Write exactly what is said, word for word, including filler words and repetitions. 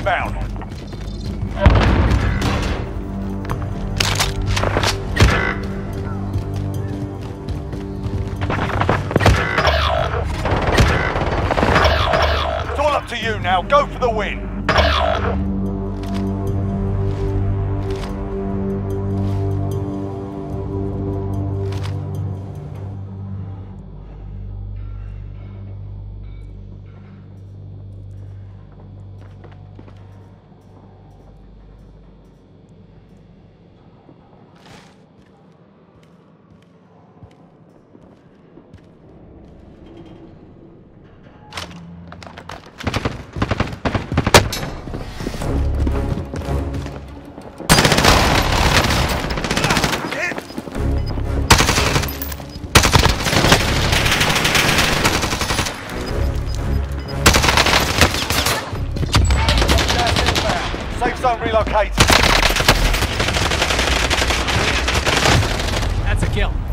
inbound. It's all up to you now. Go for the win. Safe zone relocated. That's a kill.